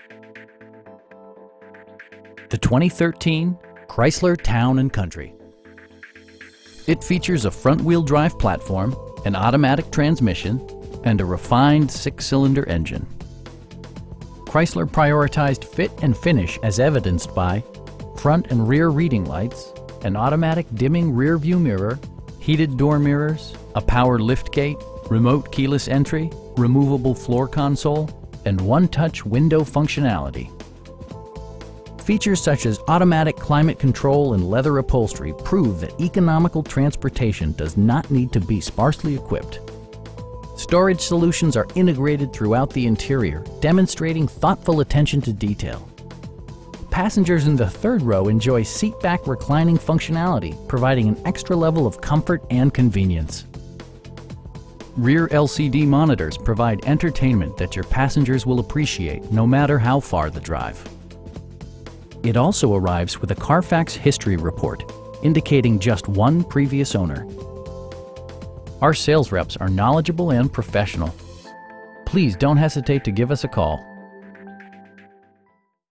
The 2013 Chrysler Town & Country. It features a front-wheel drive platform, an automatic transmission, and a refined 6-cylinder engine. Chrysler prioritized fit and finish as evidenced by front and rear reading lights, an automatic dimming rear-view mirror, heated door mirrors, a power liftgate, remote keyless entry, removable floor console, and one-touch window functionality. Features such as automatic climate control and leather upholstery prove that economical transportation does not need to be sparsely equipped. Storage solutions are integrated throughout the interior, demonstrating thoughtful attention to detail. Passengers in the third row enjoy seat-back reclining functionality, providing an extra level of comfort and convenience. Rear LCD monitors provide entertainment that your passengers will appreciate no matter how far the drive. It also arrives with a Carfax history report, indicating just one previous owner. Our sales reps are knowledgeable and professional. Please don't hesitate to give us a call.